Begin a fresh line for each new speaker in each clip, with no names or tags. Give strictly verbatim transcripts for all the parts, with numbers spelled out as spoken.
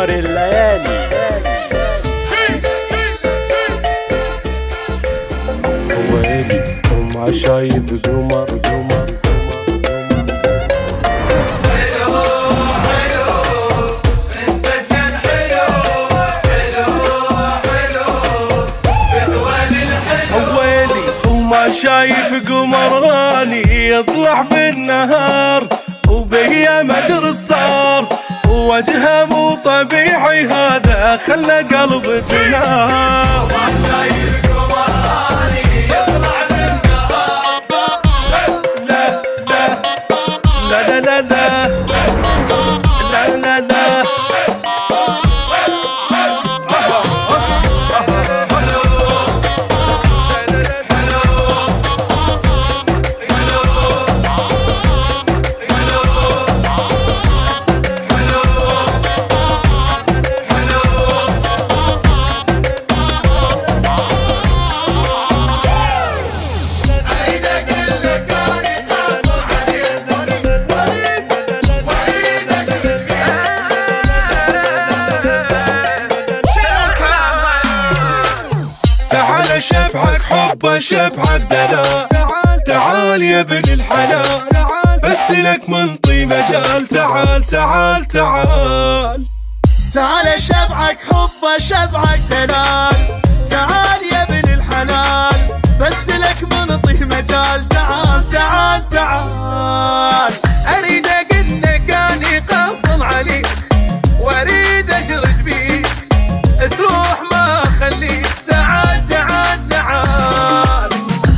قمر الليالي.
ويلي وما شايف قمر قمر شايف قمر غالي يطلع بالنهار وبيا مدر الصار ووجهه مو طبيعي هذا خلى قلبي بنار. ما شايف قمر غالي يطلع بالنهار لا لا لا لا لا لا لا لا لا شبحك حب شبحك دلال. تعال تعال يا ابن الحلال بس لك منطي مجال. تعال تعال تعال
تعال شبعك حب شبعك دلال. تعال يا ابن الحلال بس لك منطي مجال. تعال تعال تعال اريد اقول لك اني قفل عليك واريد اشرد بيك تروح ما اخليك. تعال تعال تعال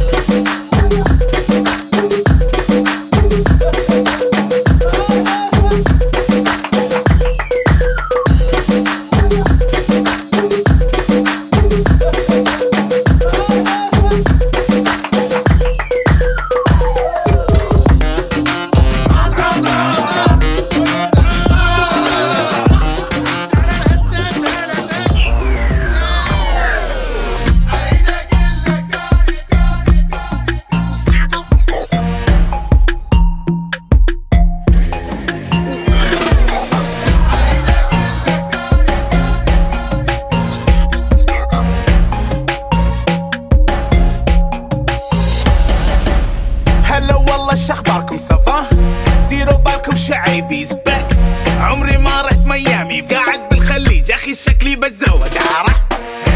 شخباركم صفا ديروا بالكم شعيبي زبك. عمري ما رحت ميامي قاعد بالخليج اخي شكلي بتزوج عرفت.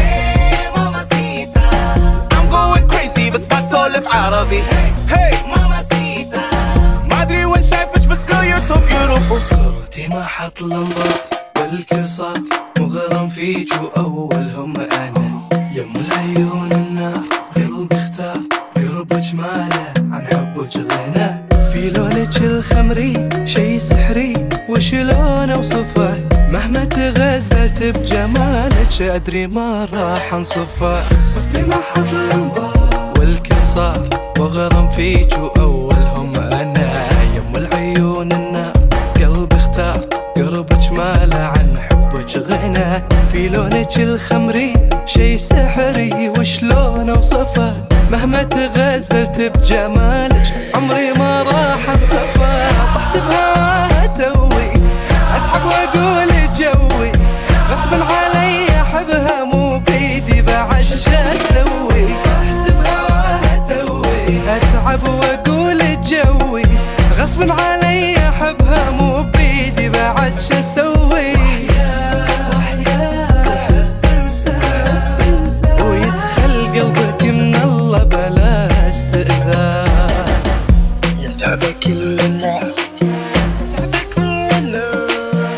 I'm going crazy بس ما تسولف عربي. Hey ماماسيتا ما ادري وين شايفش بس girl you're so beautiful.
صوتي ما حط الانظار والكل صار مغرم فيك واولهم انا. يم العيون النار قلبي اختار قرب جماله عن حبك غنى. في لونك الخمري شي سحري وشلون اوصفه مهما تغزلت بجمالك ادري ما راح انصفه. صرتي ما حط الانظار والكل صار واغرم فيك واولهم انا. يم العيون النار قلبي اختار قرب جماله عن حبك غنى. في لونك الخمري شي سحري وشلون اوصفه مهما تغزلت بجمالك عمري ما راح انصفه. طحت بهواها توي اتعب واقول جوي غصبا علي احبها مو بيدي بعد شو اسوي. طحت بهواها توي اتعب واقول جوي غصبا علي احبها مو بيدي بعد شو اسوي. ويدخل قلبك من الله بلا استئذان. ينتبه كل الناس ينتبه كل الناس.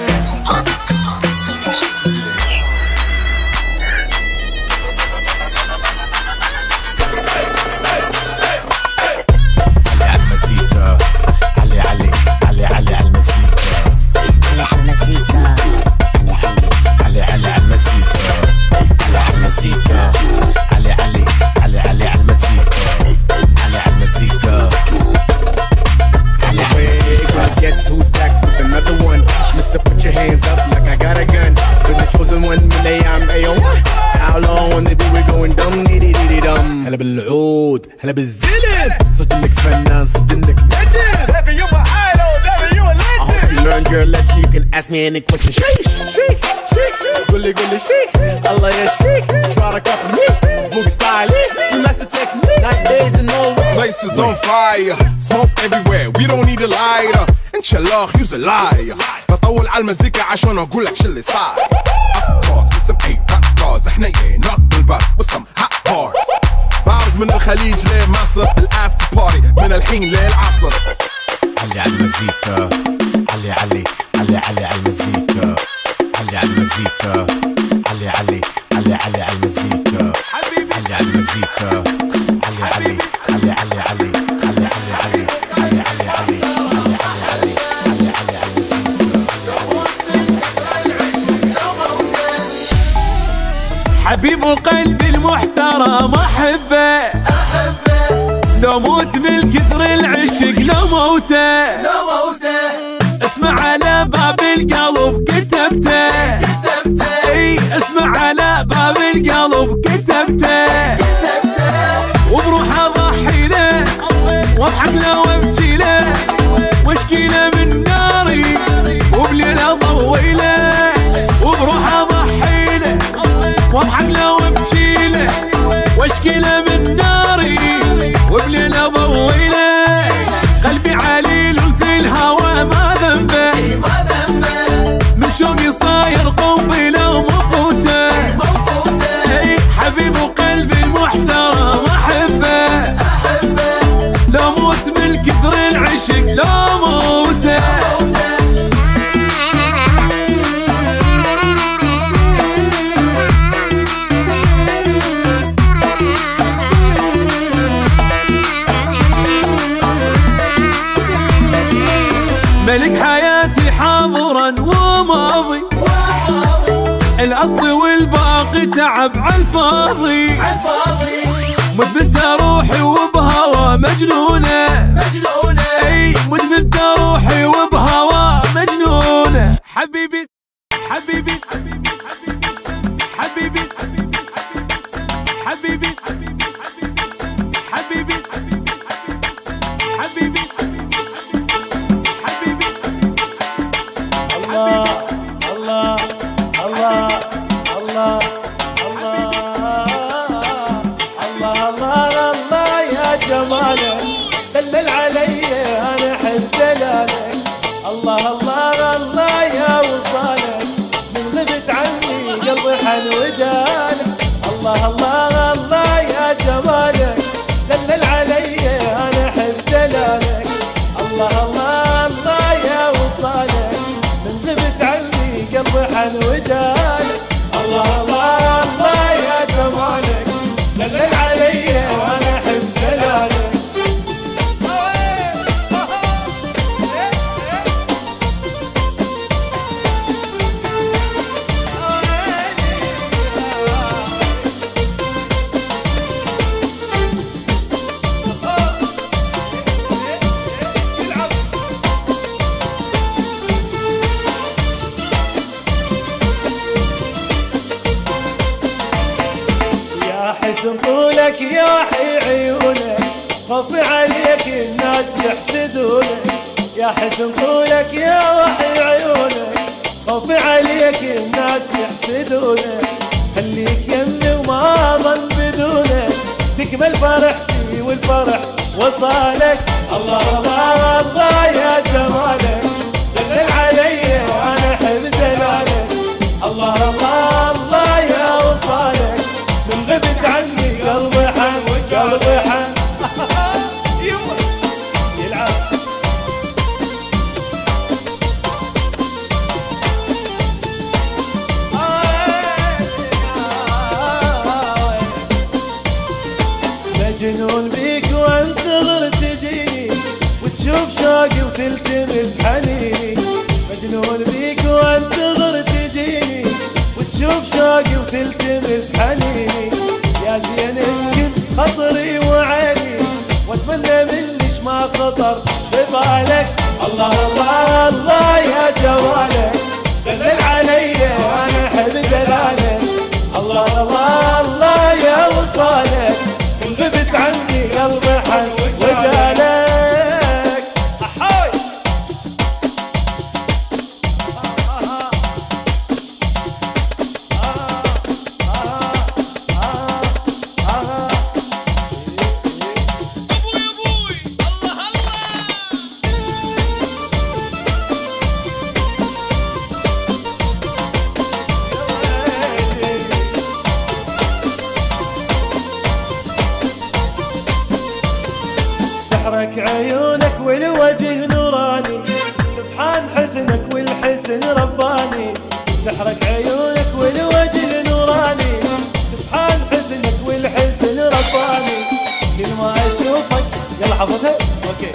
علي علي علي علي على المزيكا. علي على المزيكا. علي علي علي على المزيكا. علي على المزيكا. علي علي علي علي على المزيكا. علي على المزيكا. علي على المزيكا.
Guess who's back with another one? Mister put your hands up like I got a gun. Been the chosen one من ايام ايوه. How long on the day we going dumb diddy diddy dum. هلا بالعود هلا بالزلم. صدق انك فنان صدق انك نجم. Baby you my idol, baby you a legend. learned your lesson, you can ask me any question. Sheesh, sheesh, sheesh, gully gully sheesh, Allah ya sheesh. Try to copy me, boogie style it. You master technique, nice days and all.
Place is on fire, smoke everywhere, we don't need a lighter. انت شلاخ use a liar. بطول على المزيكا عشان اقول لك شو اللي صار. Of course with some eight rock stars, احنا yeah نقبل الباب with some hot bars. بعرج من الخليج لمصر الافتر بارتي من الحين للعصر.
علي على المزيكا، علي علي علي علي على المزيكا، علي على المزيكا، علي علي علي علي على المزيكا، علي على المزيكا، علي علي علي علي علي علي علي علي علي علي علي علي علي علي علي على المزيكا.
حبيب قلبي المحترم احبه، لو موت من كثر العشق لو موته، لو موته اسمع على باب القلب كتبته، كتبته اي اسمع على باب القلب كتبته، كتبته وبروح اضحي له واضحك له وابكي له واشكي له من ناري وبليل اضوي له، وبروح اضحي له واضحك له وابكي له واشكي له من ناري وبليل اضوي له. قلبي عليل في الهوى ما ذنبه، ما ذنبه من شوقي صاير قنبله ومقوته، اي حبيب قلبي المحترم احبه، احبه لو موت من كثر العشق لو موته. ملك حياتي حاضرا وماضي، الاصل والباقي تعب عالفاضي، مدمنت روحي وبهوى مجنونه، مجنونه اي مدمنت روحي وبهوى مجنونه. حبيبي حبيبي حبيبي حبيبي حبيبي حبيبي حبيبي
الله الله الله الله الله الله الله الله يا جمالك دلل علي انا احب دلالك. الله الله الله يا وصالك من غبت عني قلبي حن وجالك. الله الله الله يا جمالك دلل علي انا احب دلالك. الله الله الله يا وصالك من غبت عني قلبي حن وجالك. الله الله الله يا جمالك دلل علي وانا احب دلالك. حسن طولك يا وحي عيونك خوفي عليك الناس يحسدونك. يا حسن طولك يا وحي عيونك خوفي عليك الناس يحسدونك. خليك يمي وما ظن بدونك تكمل فرحتي والفرح وصالك. الله الله الله يا جمالك دلل علي انا احب دلالك. الله الله الله يا وصالك من غبت عني قلبي حن قلبي حن يلعب. مجنون بيك وانتظر تجيني وتشوف شوقي وتلتمس حنيني. مجنون بيك وانتظر تجيني وتشوف شوقي وتلتمس حنيني. يا زين اسكن خطري وعيني واتمنى منش ما خطر ببالك. الله الله الله يا جمالك دلل علي انا احب دلالك. الله الله الله يا وصالك من غبت عني قلبي حن وجالك. احاي سحرك عيونك والوجه نوراني، سبحان حسنك والحسن رباني. سحرك عيونك والوجه نوراني، سبحان حسنك والحسن رباني. كل ما اشوفك يلا حفظها اوكي.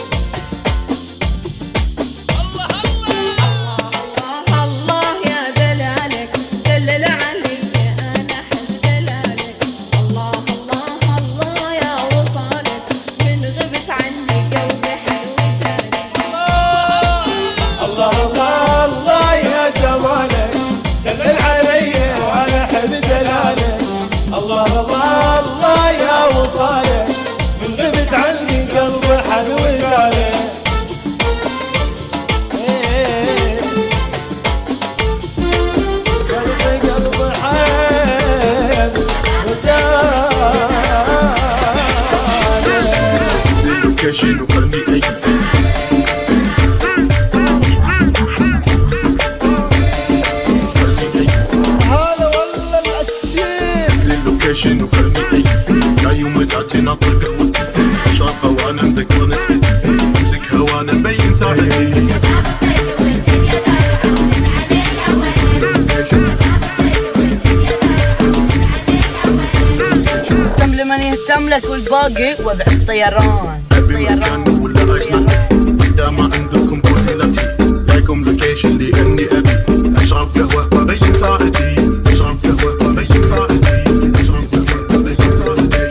لك والباقي وضع الطيران.
الطيران ولا ايسلند اذا ما عندكم كوهيلتي لايكم لوكيشن لاني ابي اشرب قهوه وابين ساعتي. اشرب قهوه وابين ساعتي. اشرب قهوه وابين ساعتي.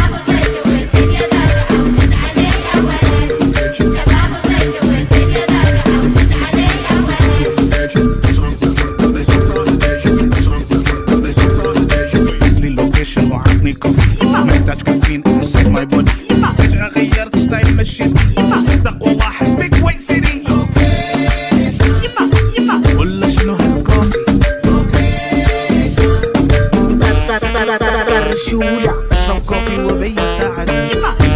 لي اللوكيشن وعطني كوفي محتاج كافيين inside my body. فجأة غيرت ستايل مشيت صدق والله حبك ويسري ولا شنو هالكوفي
طرشولة
اشرب كوفي وابين ساعتي.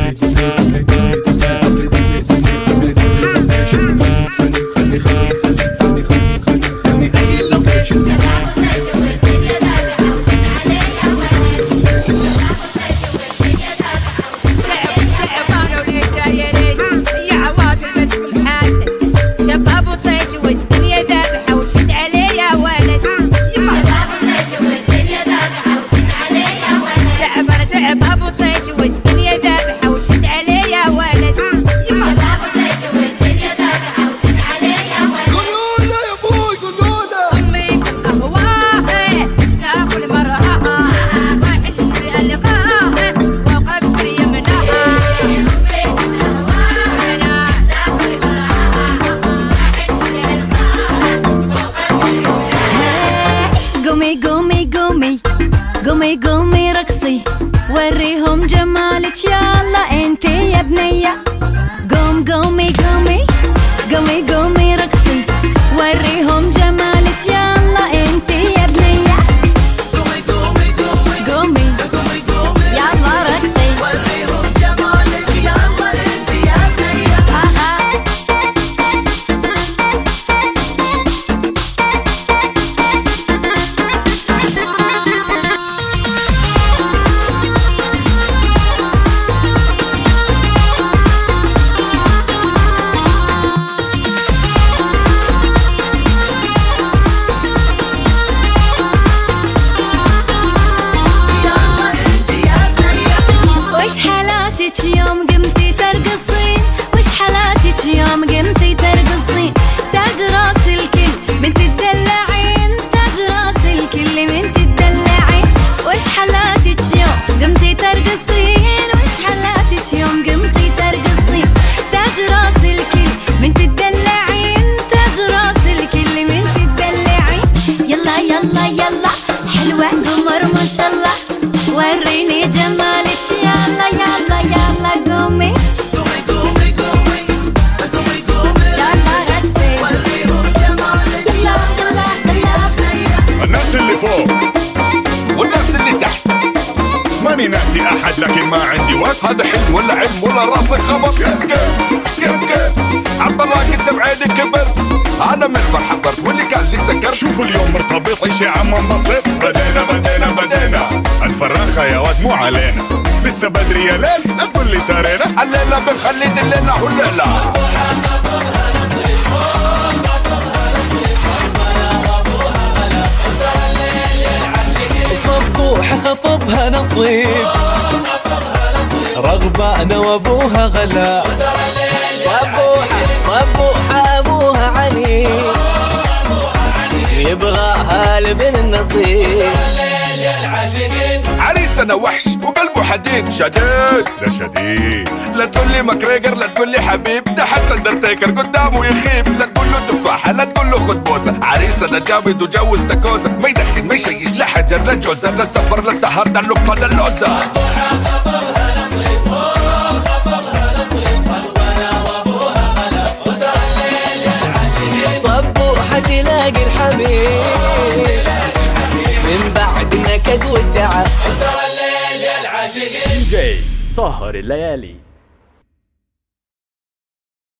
خلي خلي خلي خلي خلي خلي خلي اي اللوكيشن.
قومي قومي رقصي وريهم جمالك يلا انتي يا بنية. قوم قومي قومي قومي قومي رقصي وريهم جمالك يلا انتي يا بنية. قومي قومي قومي قومي قومي قومي يلا رقصي وريهم جمالك يلا انتي يا بنية.
ناسي احد لكن ما عندي وقت. هذا حلم ولا علم ولا راسك خبط؟ يسكت يسكت عبد الله قدام بعيني كبر. انا من الفرحه برد واللي كان لسه كر. شوفوا اليوم مرتبط ايش يا عم انبسط. بدينا بدينا بدينا الفراخه يا واد مو علينا. لسه بدري يا ليل لا تقول لي سارينا. الليله بنخلي دليلنا هليله.
صبوحة خطبها نصيب رغبانة وابوها غلا.
صبوحة صبوحة ابوها عنيد يبغاها لبن النصيب.
عريسنا وحش وقلبه حديد شديد. لا شديد لا تقول لي ماكريجر لا تقول لي حبيب. ده حتى اندرتيكر قدامه يخيب. لا تقول له تفاحة لا تقول له خد بوسة. عريسنا جامد وجوز تكوسة. ما يدخن ما يشيش لا حجر لا جوزة لا سفر لا سهر ده اللقمة ده اللوزة.
صبوحة تلاقي الحبيب من بعد نكد والتعب.
دي جي سهر الليالي.